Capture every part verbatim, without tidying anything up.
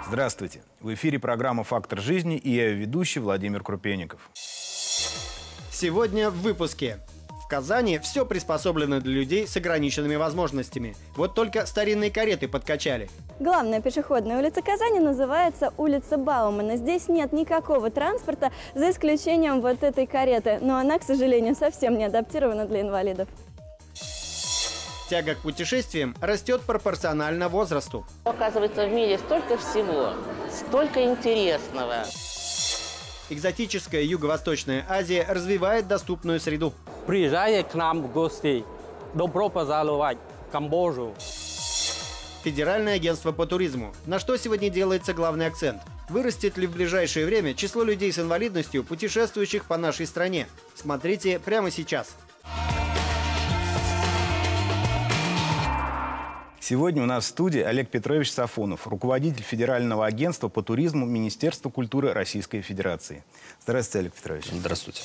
Здравствуйте! В эфире программа «Фактор жизни» и я, ведущий Владимир Крупенников. Сегодня в выпуске. В Казани все приспособлено для людей с ограниченными возможностями. Вот только старинные кареты подкачали. Главная пешеходная улица Казани называется улица Баумана. Здесь нет никакого транспорта, за исключением вот этой кареты. Но она, к сожалению, совсем не адаптирована для инвалидов. Тяга к путешествиям растет пропорционально возрасту. Оказывается, в мире столько всего, столько интересного. Экзотическая Юго-Восточная Азия развивает доступную среду. Приезжая к нам в гости, добро пожаловать в Камбоджу. Федеральное агентство по туризму. На что сегодня делается главный акцент? Вырастет ли в ближайшее время число людей с инвалидностью, путешествующих по нашей стране? Смотрите прямо сейчас. Сегодня у нас в студии Олег Петрович Сафонов, руководитель Федерального агентства по туризму Министерства культуры Российской Федерации. Здравствуйте, Олег Петрович. Здравствуйте.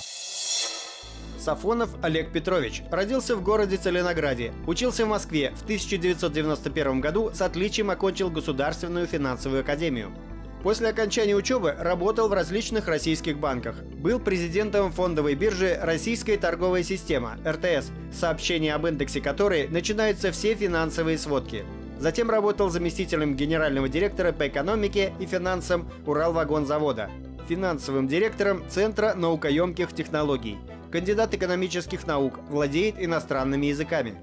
Сафонов Олег Петрович родился в городе Целинограде, учился в Москве, в тысяча девятьсот девяносто первом году с отличием окончил Государственную финансовую академию. После окончания учебы работал в различных российских банках. Был президентом фондовой биржи «Российская торговая система» эр тэ эс, сообщение об индексе которой начинаются все финансовые сводки. Затем работал заместителем генерального директора по экономике и финансам Уралвагонзавода, финансовым директором Центра наукоемких технологий. Кандидат экономических наук, владеет иностранными языками.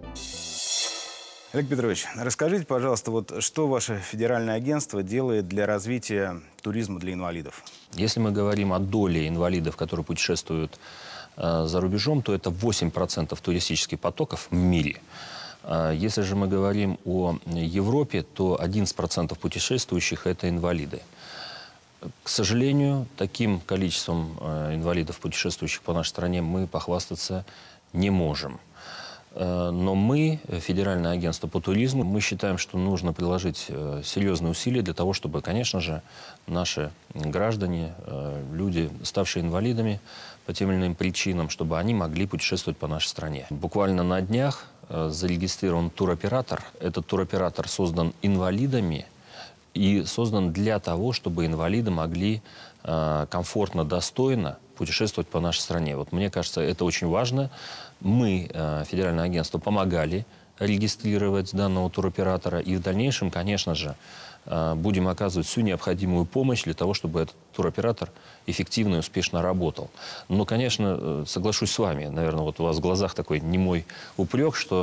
Олег Петрович, расскажите, пожалуйста, вот что ваше федеральное агентство делает для развития туризма для инвалидов? Если мы говорим о доле инвалидов, которые путешествуют э, за рубежом, то это восемь процентов туристических потоков в мире. Э, если же мы говорим о Европе, то одиннадцать процентов путешествующих – это инвалиды. К сожалению, таким количеством э, инвалидов, путешествующих по нашей стране, мы похвастаться не можем. Но мы, Федеральное агентство по туризму, мы считаем, что нужно приложить серьезные усилия для того, чтобы, конечно же, наши граждане, люди, ставшие инвалидами по тем или иным причинам, чтобы они могли путешествовать по нашей стране. Буквально на днях зарегистрирован туроператор. Этот туроператор создан инвалидами и создан для того, чтобы инвалиды могли комфортно, достойно путешествовать по нашей стране. Вот мне кажется, это очень важно. Мы, Федеральное агентство, помогали регистрировать данного туроператора. И в дальнейшем, конечно же, будем оказывать всю необходимую помощь для того, чтобы этот туроператор эффективно и успешно работал. Но, конечно, соглашусь с вами. Наверное, вот у вас в глазах такой немой упрек, что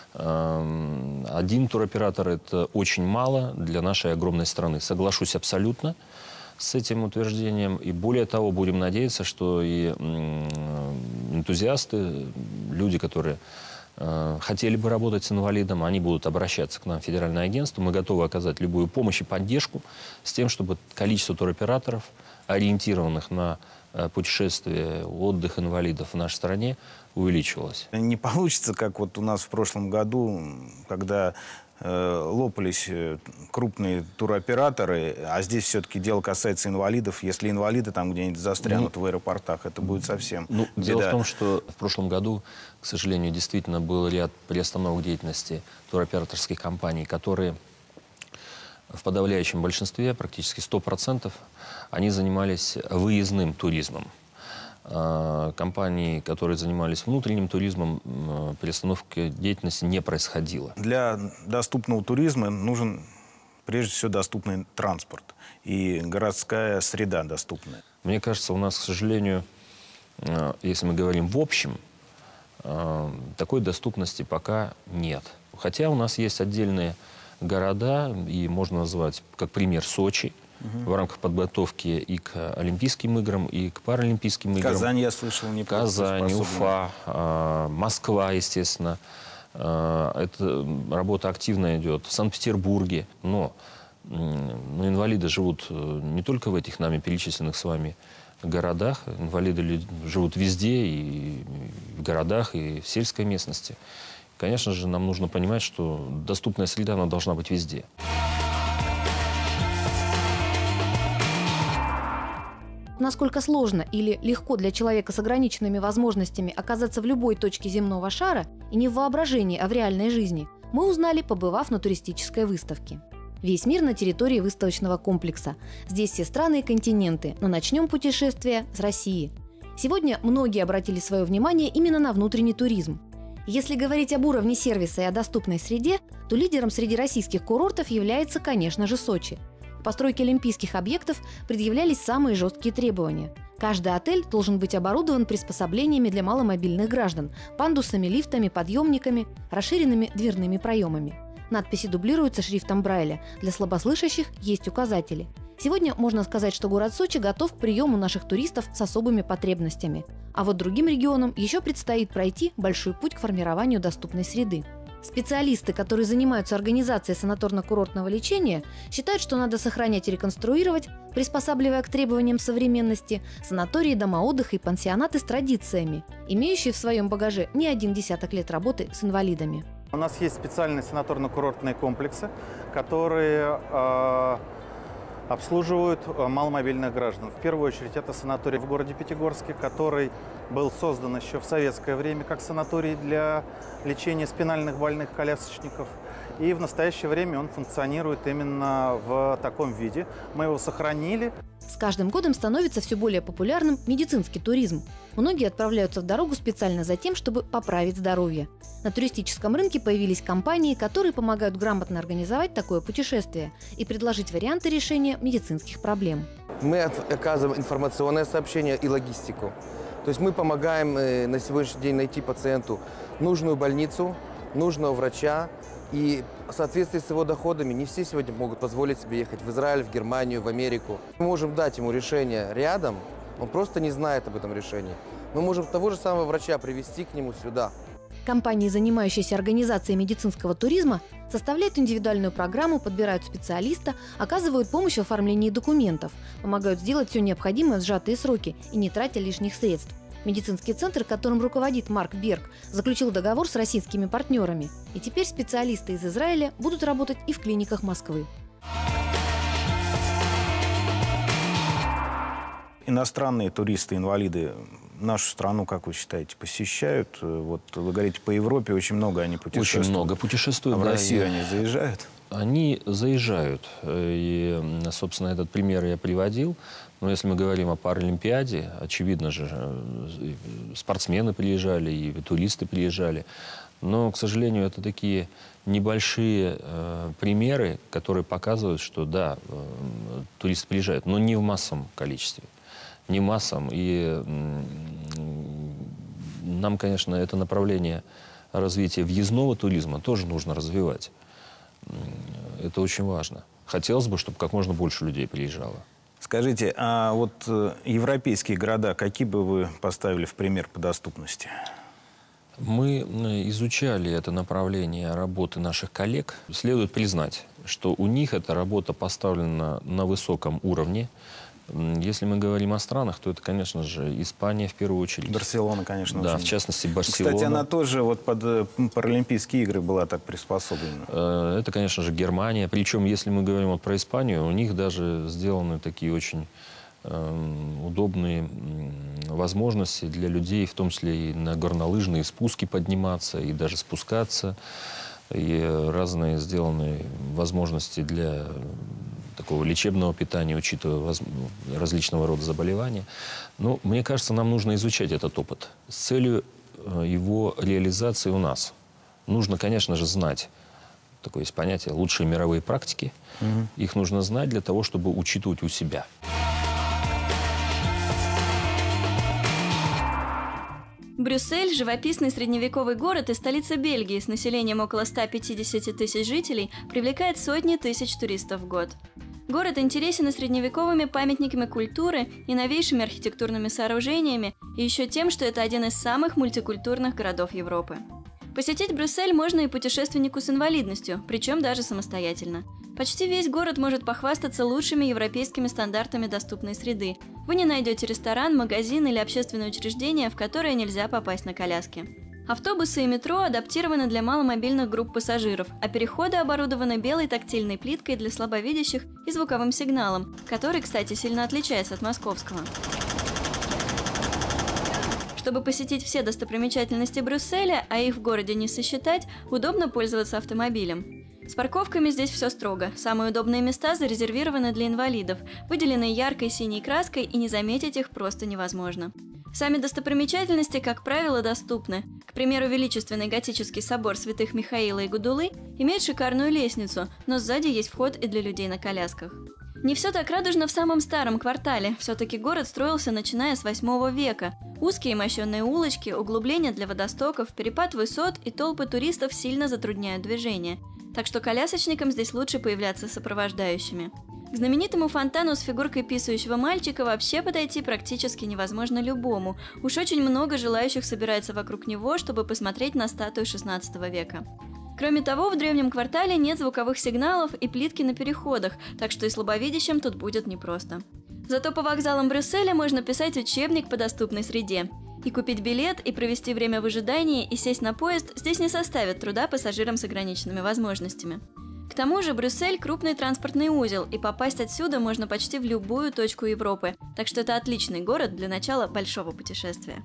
э, один туроператор – это очень мало для нашей огромной страны. Соглашусь абсолютно с этим утверждением. И более того, будем надеяться, что и энтузиасты, люди, которые э, хотели бы работать с инвалидом, они будут обращаться к нам в Федеральное агентство. Мы готовы оказать любую помощь и поддержку с тем, чтобы количество туроператоров, ориентированных на э, путешествие, отдых инвалидов в нашей стране, увеличивалось. Не получится, как вот у нас в прошлом году, когда лопались крупные туроператоры, а здесь все-таки дело касается инвалидов. Если инвалиды там где-нибудь застрянут ну, в аэропортах, это будет совсем ну, беда. Дело в том, что в прошлом году, к сожалению, действительно был ряд приостановок деятельности туроператорских компаний, которые в подавляющем большинстве, практически сто процентов, они занимались выездным туризмом. Компании, которые занимались внутренним туризмом, приостановки деятельности не происходило. Для доступного туризма нужен, прежде всего, доступный транспорт и городская среда доступная. Мне кажется, у нас, к сожалению, если мы говорим в общем, такой доступности пока нет. Хотя у нас есть отдельные города, и можно назвать, как пример, Сочи, угу. в рамках подготовки и к Олимпийским играм, и к Паралимпийским играм. Казань, я слышал, не Казань, Уфа, э, Москва, естественно. Э, эта работа активно идет. В Санкт-Петербурге. Но э, ну, инвалиды живут не только в этих нами перечисленных с вами городах. Инвалиды живут везде, и в городах, и в сельской местности. Конечно же, нам нужно понимать, что доступная среда, она должна быть везде. Насколько сложно или легко для человека с ограниченными возможностями оказаться в любой точке земного шара, и не в воображении, а в реальной жизни, мы узнали, побывав на туристической выставке. Весь мир на территории выставочного комплекса. Здесь все страны и континенты, но начнем путешествие с России. Сегодня многие обратили свое внимание именно на внутренний туризм. Если говорить об уровне сервиса и о доступной среде, то лидером среди российских курортов является, конечно же, Сочи. К постройке олимпийских объектов предъявлялись самые жесткие требования. Каждый отель должен быть оборудован приспособлениями для маломобильных граждан – пандусами, лифтами, подъемниками, расширенными дверными проемами. Надписи дублируются шрифтом Брайля. Для слабослышащих есть указатели. Сегодня можно сказать, что город Сочи готов к приему наших туристов с особыми потребностями. А вот другим регионам еще предстоит пройти большой путь к формированию доступной среды. Специалисты, которые занимаются организацией санаторно-курортного лечения, считают, что надо сохранять и реконструировать, приспосабливая к требованиям современности, санатории, дома отдыха и пансионаты с традициями, имеющие в своем багаже не один десяток лет работы с инвалидами. У нас есть специальные санаторно-курортные комплексы, которые э, обслуживают маломобильных граждан. В первую очередь это санаторий в городе Пятигорске, который был создан еще в советское время как санаторий для лечения спинальных больных колясочников. И в настоящее время он функционирует именно в таком виде. Мы его сохранили. С каждым годом становится все более популярным медицинский туризм. Многие отправляются в дорогу специально за тем, чтобы поправить здоровье. На туристическом рынке появились компании, которые помогают грамотно организовать такое путешествие и предложить варианты решения медицинских проблем. Мы оказываем информационное сообщение и логистику. То есть мы помогаем на сегодняшний день найти пациенту нужную больницу, нужного врача. И в соответствии с его доходами не все сегодня могут позволить себе ехать в Израиль, в Германию, в Америку. Мы можем дать ему решение рядом, он просто не знает об этом решении. Мы можем того же самого врача привезти к нему сюда. Компании, занимающиеся организацией медицинского туризма, составляют индивидуальную программу, подбирают специалиста, оказывают помощь в оформлении документов, помогают сделать все необходимое в сжатые сроки и не тратя лишних средств. Медицинский центр, которым руководит Марк Берг, заключил договор с российскими партнерами. И теперь специалисты из Израиля будут работать и в клиниках Москвы. Иностранные туристы-инвалиды нашу страну, как вы считаете, посещают? Вот вы говорите, по Европе очень много они путешествуют. Очень много путешествуют. А в да, Россию и... они заезжают? Они заезжают. И, собственно, этот пример я приводил. Но если мы говорим о Паралимпиаде, очевидно же, спортсмены приезжали, и туристы приезжали. Но, к сожалению, это такие небольшие э, примеры, которые показывают, что да, э, туристы приезжают, но не в массовом количестве. Не массовом. И э, нам, конечно, это направление развития въездного туризма тоже нужно развивать. Это очень важно. Хотелось бы, чтобы как можно больше людей приезжало. Скажите, а вот европейские города, какие бы вы поставили в пример по доступности? Мы изучали это направление работы наших коллег. Следует признать, что у них эта работа поставлена на высоком уровне. Если мы говорим о странах, то это, конечно же, Испания в первую очередь. Барселона, конечно. Да, очень... в частности, Барселона. Кстати, она тоже вот под Паралимпийские игры была так приспособлена. Это, конечно же, Германия. Причем, если мы говорим вот про Испанию, у них даже сделаны такие очень э, удобные возможности для людей, в том числе и на горнолыжные спуски подниматься, и даже спускаться. И разные сделаны возможности для такого лечебного питания, учитывая воз... различного рода заболевания. Но мне кажется, нам нужно изучать этот опыт с целью его реализации у нас. Нужно, конечно же, знать, такое есть понятие, лучшие мировые практики. Угу. Их нужно знать для того, чтобы учитывать у себя. Брюссель – живописный средневековый город и столица Бельгии с населением около ста пятидесяти тысяч жителей, привлекает сотни тысяч туристов в год. Город интересен и средневековыми памятниками культуры, и новейшими архитектурными сооружениями, и еще тем, что это один из самых мультикультурных городов Европы. Посетить Брюссель можно и путешественнику с инвалидностью, причем даже самостоятельно. Почти весь город может похвастаться лучшими европейскими стандартами доступной среды. Вы не найдете ресторан, магазин или общественное учреждение, в которое нельзя попасть на коляске. Автобусы и метро адаптированы для маломобильных групп пассажиров, а переходы оборудованы белой тактильной плиткой для слабовидящих и звуковым сигналом, который, кстати, сильно отличается от московского. Чтобы посетить все достопримечательности Брюсселя, а их в городе не сосчитать, удобно пользоваться автомобилем. С парковками здесь все строго. Самые удобные места зарезервированы для инвалидов, выделены яркой синей краской, и не заметить их просто невозможно. Сами достопримечательности, как правило, доступны. К примеру, величественный готический собор святых Михаила и Гудулы имеет шикарную лестницу, но сзади есть вход и для людей на колясках. Не все так радужно в самом старом квартале. Все-таки город строился начиная с восьмого века. Узкие мощенные улочки, углубления для водостоков, перепад высот и толпы туристов сильно затрудняют движение. Так что колясочникам здесь лучше появляться сопровождающими. К знаменитому фонтану с фигуркой писающего мальчика вообще подойти практически невозможно любому. Уж очень много желающих собирается вокруг него, чтобы посмотреть на статую шестнадцатого века. Кроме того, в древнем квартале нет звуковых сигналов и плитки на переходах, так что и слабовидящим тут будет непросто. Зато по вокзалам Брюсселя можно писать учебник по доступной среде. И купить билет, и провести время в ожидании, и сесть на поезд здесь не составит труда пассажирам с ограниченными возможностями. К тому же Брюссель – крупный транспортный узел, и попасть отсюда можно почти в любую точку Европы, так что это отличный город для начала большого путешествия.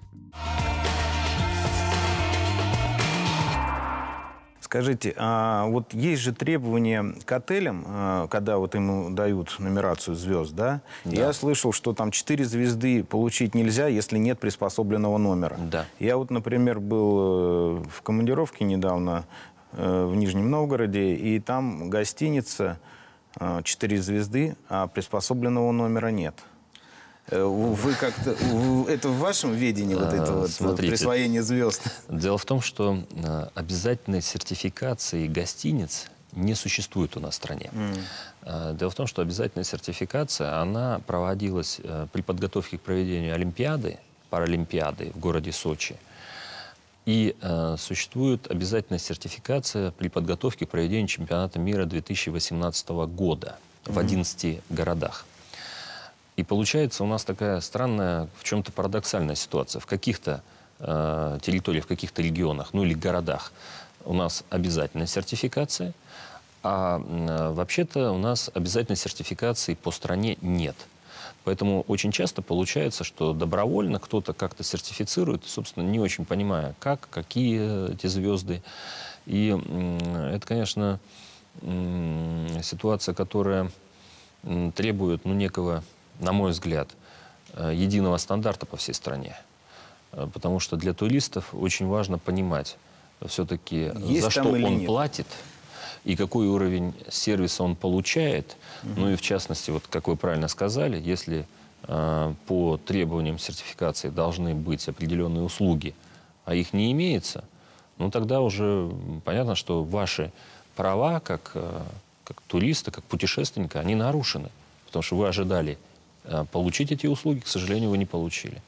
Скажите, а вот есть же требования к отелям, а, когда вот им дают нумерацию звезд, да? Да. Я слышал, что там четыре звезды получить нельзя, если нет приспособленного номера. Да. Я вот, например, был в командировке недавно э, в Нижнем Новгороде, и там гостиница четыре звезды, а приспособленного номера нет. Вы как-то... Это в вашем ведении вот это вот Смотрите, присвоение звезд? Дело в том, что обязательной сертификации гостиниц не существует у нас в стране. Mm. Дело в том, что обязательная сертификация, она проводилась при подготовке к проведению Олимпиады, Паралимпиады в городе Сочи. И э, существует обязательная сертификация при подготовке к проведению чемпионата мира две тысячи восемнадцатого года mm. в одиннадцати городах. И получается у нас такая странная, в чем-то парадоксальная ситуация. В каких-то э, территориях, в каких-то регионах, ну или городах у нас обязательная сертификация, а э, вообще-то у нас обязательной сертификации по стране нет. Поэтому очень часто получается, что добровольно кто-то как-то сертифицирует, собственно, не очень понимая, как, какие эти звезды. И э, это, конечно, э, ситуация, которая э, требует, ну, некого, на мой взгляд, единого стандарта по всей стране. Потому что для туристов очень важно понимать все-таки, за что он нет. платит и какой уровень сервиса он получает. Угу. Ну и в частности, вот как вы правильно сказали, если э, по требованиям сертификации должны быть определенные услуги, а их не имеется, ну тогда уже понятно, что ваши права как, э, как туриста, как путешественника, они нарушены. Потому что вы ожидали получить эти услуги, к сожалению, вы не получили.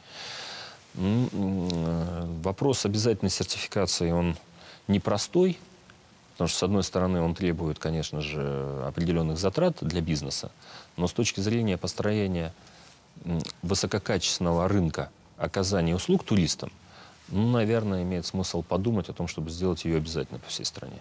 Вопрос обязательной сертификации, он непростой, потому что, с одной стороны, он требует, конечно же, определенных затрат для бизнеса, но с точки зрения построения высококачественного рынка оказания услуг туристам, ну, наверное, имеет смысл подумать о том, чтобы сделать ее обязательно по всей стране.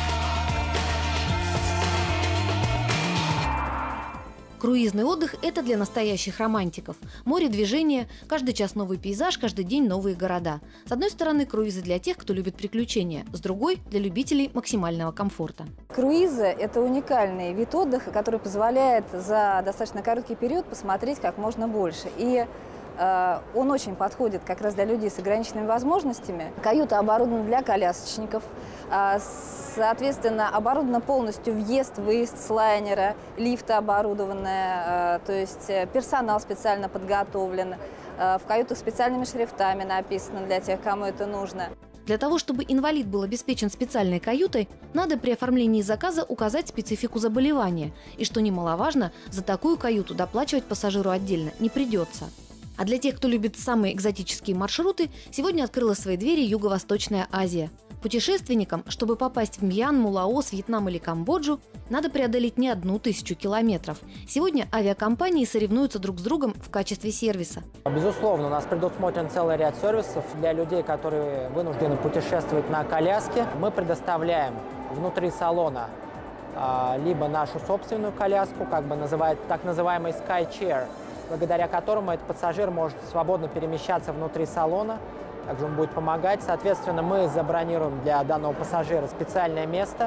Круизный отдых – это для настоящих романтиков. Море, движение, каждый час новый пейзаж, каждый день новые города. С одной стороны, круизы для тех, кто любит приключения, с другой – для любителей максимального комфорта. Круизы – это уникальный вид отдыха, который позволяет за достаточно короткий период посмотреть как можно больше. И э, он очень подходит как раз для людей с ограниченными возможностями. Каюта оборудована для колясочников. Соответственно, оборудовано полностью въезд-выезд с лайнера, лифты оборудованные, то есть персонал специально подготовлен, в каютах специальными шрифтами написано для тех, кому это нужно. Для того, чтобы инвалид был обеспечен специальной каютой, надо при оформлении заказа указать специфику заболевания. И, что немаловажно, за такую каюту доплачивать пассажиру отдельно не придется. А для тех, кто любит самые экзотические маршруты, сегодня открыла свои двери Юго-Восточная Азия. Путешественникам, чтобы попасть в Мьянму, Лаос, Вьетнам или Камбоджу, надо преодолеть не одну тысячу километров. Сегодня авиакомпании соревнуются друг с другом в качестве сервиса. Безусловно, у нас предусмотрен целый ряд сервисов для людей, которые вынуждены путешествовать на коляске. Мы предоставляем внутри салона а, либо нашу собственную коляску, как бы называют, так называемый Sky Chair, благодаря которому этот пассажир может свободно перемещаться внутри салона. Также он будет помогать. Соответственно, мы забронируем для данного пассажира специальное место,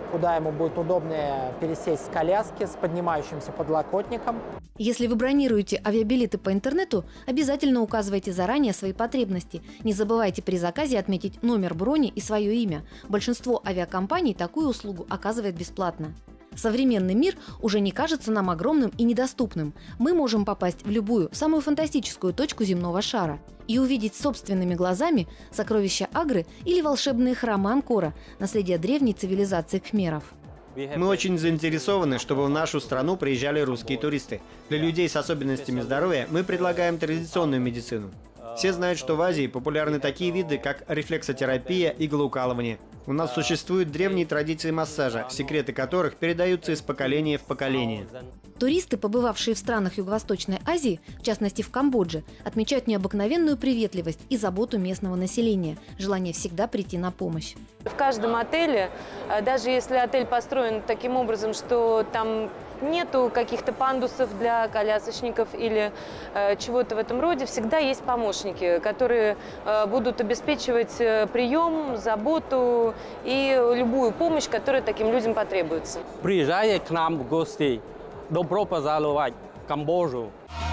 куда ему будет удобнее пересесть с коляски с поднимающимся подлокотником. Если вы бронируете авиабилеты по интернету, обязательно указывайте заранее свои потребности. Не забывайте при заказе отметить номер брони и свое имя. Большинство авиакомпаний такую услугу оказывает бесплатно. Современный мир уже не кажется нам огромным и недоступным. Мы можем попасть в любую, самую фантастическую точку земного шара и увидеть собственными глазами сокровища Агры или волшебные храмы Анкора, наследие древней цивилизации кхмеров. Мы очень заинтересованы, чтобы в нашу страну приезжали русские туристы. Для людей с особенностями здоровья мы предлагаем традиционную медицину. Все знают, что в Азии популярны такие виды, как рефлексотерапия, иглоукалывание. У нас существуют древние традиции массажа, секреты которых передаются из поколения в поколение. Туристы, побывавшие в странах Юго-Восточной Азии, в частности в Камбодже, отмечают необыкновенную приветливость и заботу местного населения, желание всегда прийти на помощь. В каждом отеле, даже если отель построен таким образом, что там нету каких-то пандусов для колясочников или э, чего-то в этом роде, всегда есть помощники, которые э, будут обеспечивать э, прием, заботу и любую помощь, которая таким людям потребуется. Приезжайте к нам в гости. Добро пожаловать в Камбоджу.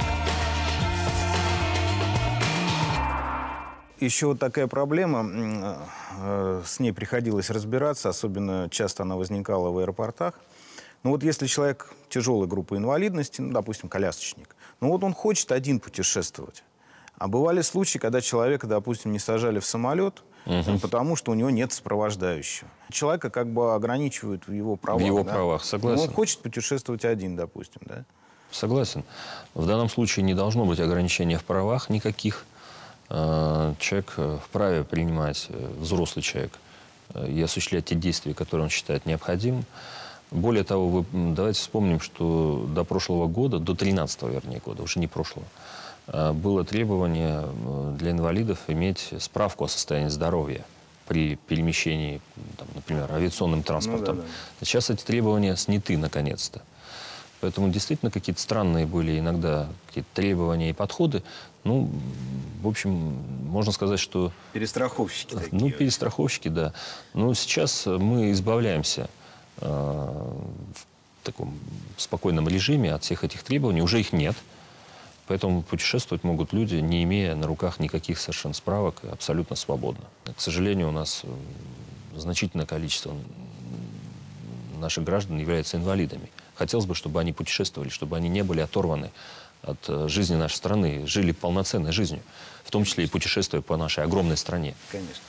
Еще вот такая проблема, с ней приходилось разбираться, особенно часто она возникала в аэропортах. Ну вот если человек тяжелой группы инвалидности, ну, допустим, колясочник, ну вот он хочет один путешествовать. А бывали случаи, когда человека, допустим, не сажали в самолет, угу. потому что у него нет сопровождающего. Человека как бы ограничивают в его правах. В его да? правах, согласен. Ну, он хочет путешествовать один, допустим, да? Согласен. В данном случае не должно быть ограничений в правах никаких. Человек вправе принимать, взрослый человек, и осуществлять те действия, которые он считает необходимым. Более того, вы, давайте вспомним, что до прошлого года, до тринадцатого, вернее, года, уже не прошлого, было требование для инвалидов иметь справку о состоянии здоровья при перемещении, там, например, авиационным транспортом. Ну, да, да. Сейчас эти требования сняты наконец-то. Поэтому действительно какие-то странные были иногда какие-то требования и подходы. Ну, в общем, можно сказать, что... Перестраховщики такие. Ну, перестраховщики, да. Но сейчас мы избавляемся э, в таком спокойном режиме от всех этих требований. Уже их нет. Поэтому путешествовать могут люди, не имея на руках никаких совершенно справок, абсолютно свободно. К сожалению, у нас значительное количество наших граждан являются инвалидами. Хотелось бы, чтобы они путешествовали, чтобы они не были оторваны от жизни нашей страны, жили полноценной жизнью, в том числе и путешествуя по нашей огромной стране. Конечно.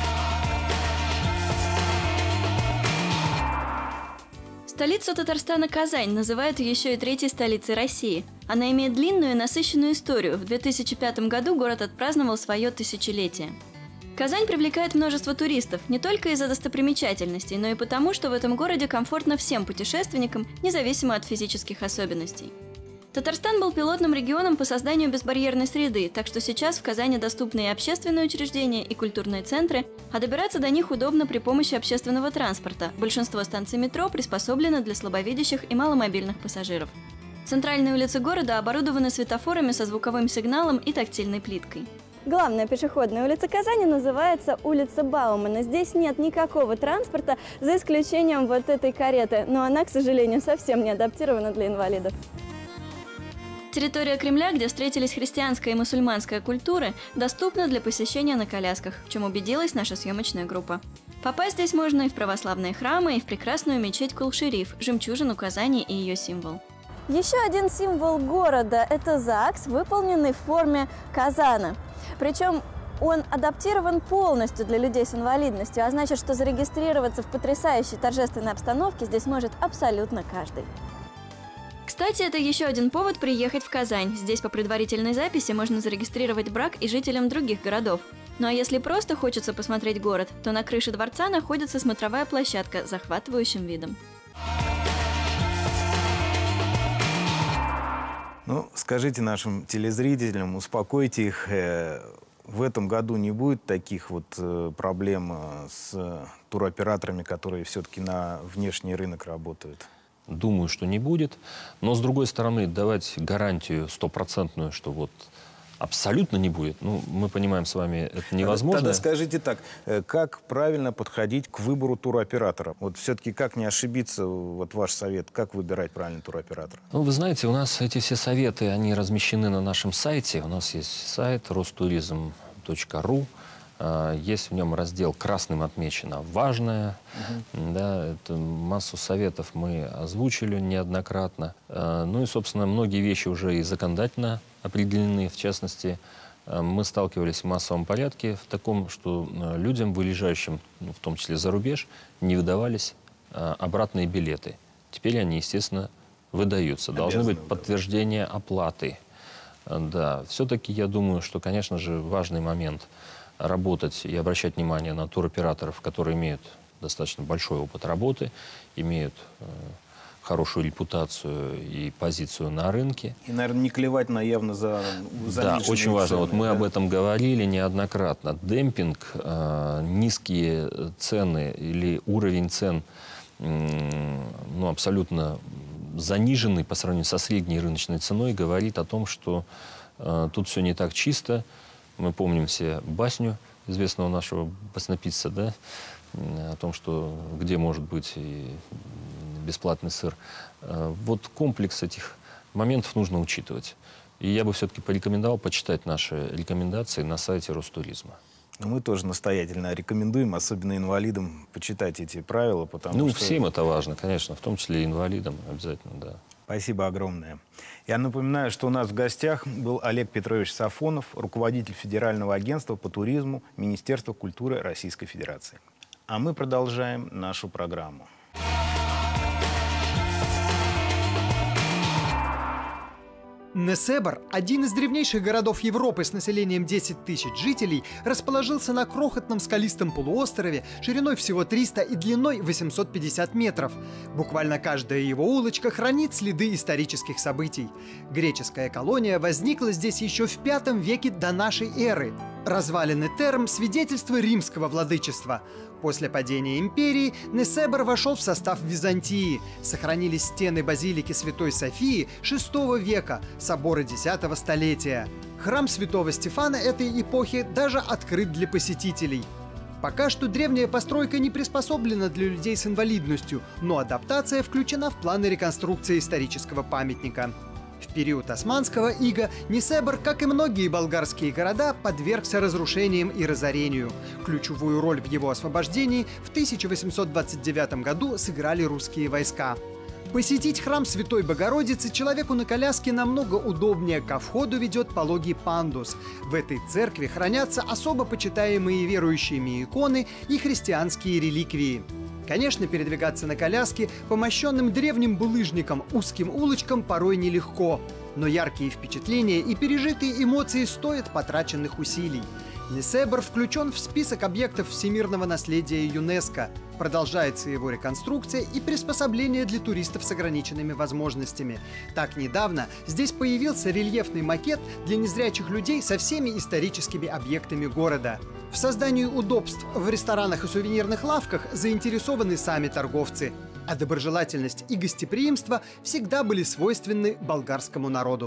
Столицу Татарстана Казань называют еще и третьей столицей России. Она имеет длинную и насыщенную историю. В две тысячи пятом году город отпраздновал свое тысячелетие. Казань привлекает множество туристов не только из-за достопримечательностей, но и потому, что в этом городе комфортно всем путешественникам, независимо от физических особенностей. Татарстан был пилотным регионом по созданию безбарьерной среды, так что сейчас в Казани доступны и общественные учреждения, и культурные центры, а добираться до них удобно при помощи общественного транспорта. Большинство станций метро приспособлены для слабовидящих и маломобильных пассажиров. Центральные улицы города оборудованы светофорами со звуковым сигналом и тактильной плиткой. Главная пешеходная улица Казани называется улица Баумана. Здесь нет никакого транспорта, за исключением вот этой кареты, но она, к сожалению, совсем не адаптирована для инвалидов. Территория Кремля, где встретились христианская и мусульманская культуры, доступна для посещения на колясках, в чем убедилась наша съемочная группа. Попасть здесь можно и в православные храмы, и в прекрасную мечеть Кул-Шериф, жемчужину Казани и ее символ. Еще один символ города – это ЗАГС, выполненный в форме казана. Причем он адаптирован полностью для людей с инвалидностью, а значит, что зарегистрироваться в потрясающей торжественной обстановке здесь может абсолютно каждый. Кстати, это еще один повод приехать в Казань. Здесь по предварительной записи можно зарегистрировать брак и жителям других городов. Ну а если просто хочется посмотреть город, то на крыше дворца находится смотровая площадка с захватывающим видом. Ну, скажите нашим телезрителям, успокойте их. В этом году не будет таких вот проблем с туроператорами, которые все-таки на внешний рынок работают? Думаю, что не будет. Но, с другой стороны, давать гарантию стопроцентную, что вот абсолютно не будет. Ну, мы понимаем с вами, это невозможно. Тогда скажите так, как правильно подходить к выбору туроператора? Вот все-таки как не ошибиться, вот ваш совет, как выбирать правильный туроператора? Ну, вы знаете, у нас эти все советы, они размещены на нашем сайте. У нас есть сайт ростуризм точка ру. Есть в нем раздел красным отмечено «Важное». Угу. Да, это массу советов мы озвучили неоднократно. Ну и, собственно, многие вещи уже и законодательно определены. В частности, мы сталкивались в массовом порядке в таком, что людям, выезжающим, ну, в том числе за рубеж, не выдавались обратные билеты. Теперь они, естественно, выдаются. Должны быть подтверждения оплаты. Да, все-таки я думаю, что, конечно же, важный момент – работать и обращать внимание на туроператоров, которые имеют достаточно большой опыт работы, имеют э, хорошую репутацию и позицию на рынке. И, наверное, не клевать на явно за Да, очень важно. Вот мы да? об этом говорили неоднократно. Демпинг, э, низкие цены или уровень цен э, ну, абсолютно заниженный по сравнению со средней рыночной ценой говорит о том, что э, тут все не так чисто. Мы помним все басню известного нашего баснописца, да, о том, что где может быть и бесплатный сыр. Вот комплекс этих моментов нужно учитывать. И я бы все-таки порекомендовал почитать наши рекомендации на сайте Ростуризма. Мы тоже настоятельно рекомендуем, особенно инвалидам, почитать эти правила, потому ну, что... Ну, всем это важно, конечно, в том числе и инвалидам обязательно, да. Спасибо огромное. Я напоминаю, что у нас в гостях был Олег Петрович Сафонов, руководитель Федерального агентства по туризму Министерства культуры Российской Федерации. А мы продолжаем нашу программу. Несебр, один из древнейших городов Европы с населением десять тысяч жителей, расположился на крохотном скалистом полуострове шириной всего триста и длиной восемьсот пятьдесят метров. Буквально каждая его улочка хранит следы исторических событий. Греческая колония возникла здесь еще в пятом веке до нашей эры. Развалины Терм – свидетельство римского владычества. После падения империи Несебр вошел в состав Византии. Сохранились стены базилики Святой Софии шестого века, соборы десятого столетия. Храм Святого Стефана этой эпохи даже открыт для посетителей. Пока что древняя постройка не приспособлена для людей с инвалидностью, но адаптация включена в планы реконструкции исторического памятника. В период османского ига Несебр, как и многие болгарские города, подвергся разрушениям и разорению. Ключевую роль в его освобождении в тысяча восемьсот двадцать девятом году сыграли русские войска. Посетить храм Святой Богородицы человеку на коляске намного удобнее. Ко входу ведет пологий пандус. В этой церкви хранятся особо почитаемые верующими иконы и христианские реликвии. Конечно, передвигаться на коляске по мощенным древним булыжникам, узким улочкам порой нелегко. Но яркие впечатления и пережитые эмоции стоят потраченных усилий. Несебр включен в список объектов всемирного наследия ЮНЕСКО. Продолжается его реконструкция и приспособление для туристов с ограниченными возможностями. Так недавно здесь появился рельефный макет для незрячих людей со всеми историческими объектами города. В создании удобств в ресторанах и сувенирных лавках заинтересованы сами торговцы. А доброжелательность и гостеприимство всегда были свойственны болгарскому народу.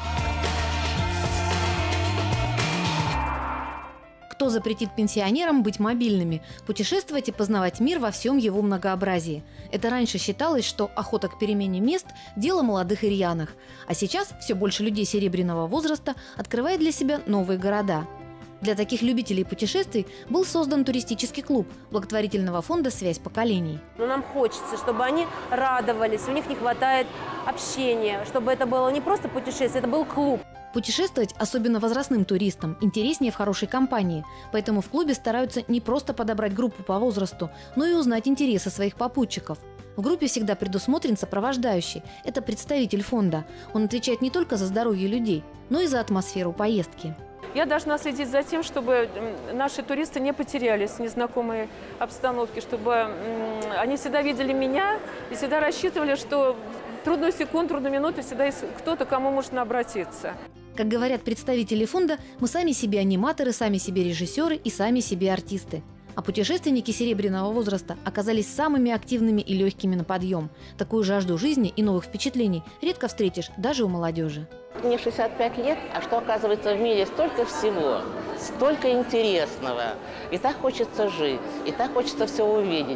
Кто запретит пенсионерам быть мобильными, путешествовать и познавать мир во всем его многообразии? Это раньше считалось, что охота к перемене мест – дело молодых и рьяных. А сейчас все больше людей серебряного возраста открывает для себя новые города. Для таких любителей путешествий был создан туристический клуб благотворительного фонда «Связь поколений». Но нам хочется, чтобы они радовались, у них не хватает общения, чтобы это было не просто путешествие, это был клуб. Путешествовать, особенно возрастным туристам, интереснее в хорошей компании. Поэтому в клубе стараются не просто подобрать группу по возрасту, но и узнать интересы своих попутчиков. В группе всегда предусмотрен сопровождающий. Это представитель фонда. Он отвечает не только за здоровье людей, но и за атмосферу поездки. Я должна следить за тем, чтобы наши туристы не потерялись в незнакомой обстановке, чтобы они всегда видели меня и всегда рассчитывали, что в трудную секунду, трудную минуту всегда есть кто-то, к кому можно обратиться. Как говорят представители фонда, мы сами себе аниматоры, сами себе режиссеры и сами себе артисты. А путешественники серебряного возраста оказались самыми активными и легкими на подъем. Такую жажду жизни и новых впечатлений редко встретишь даже у молодежи. Мне шестьдесят пять лет, а что, оказывается, в мире столько всего, столько интересного. И так хочется жить, и так хочется все увидеть.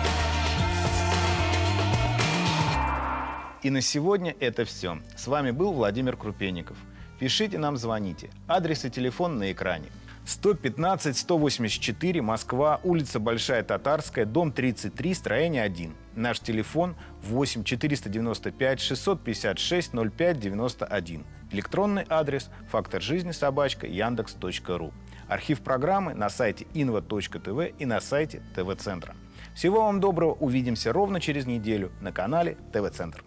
И на сегодня это все. С вами был Владимир Крупенников. Пишите нам, звоните. Адрес и телефон на экране. сто пятнадцать сто восемьдесят четыре, Москва, улица Большая Татарская, дом тридцать три, строение один. Наш телефон восемь четыреста девяносто пять шестьсот пятьдесят шесть ноль пять девяносто один. Электронный адрес фактор жизни собачка яндекс точка ру. Архив программы на сайте инва точка тв и на сайте ТВ-центра. Всего вам доброго, увидимся ровно через неделю на канале ТВ-центр.